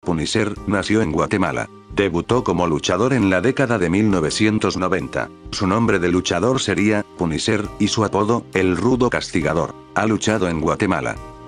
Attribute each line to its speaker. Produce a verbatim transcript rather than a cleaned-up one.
Speaker 1: Punisher nació en Guatemala. Debutó como luchador en la década de mil novecientos noventa. Su nombre de luchador sería Punisher, y su apodo, El Rudo Castigador. Ha luchado en Guatemala,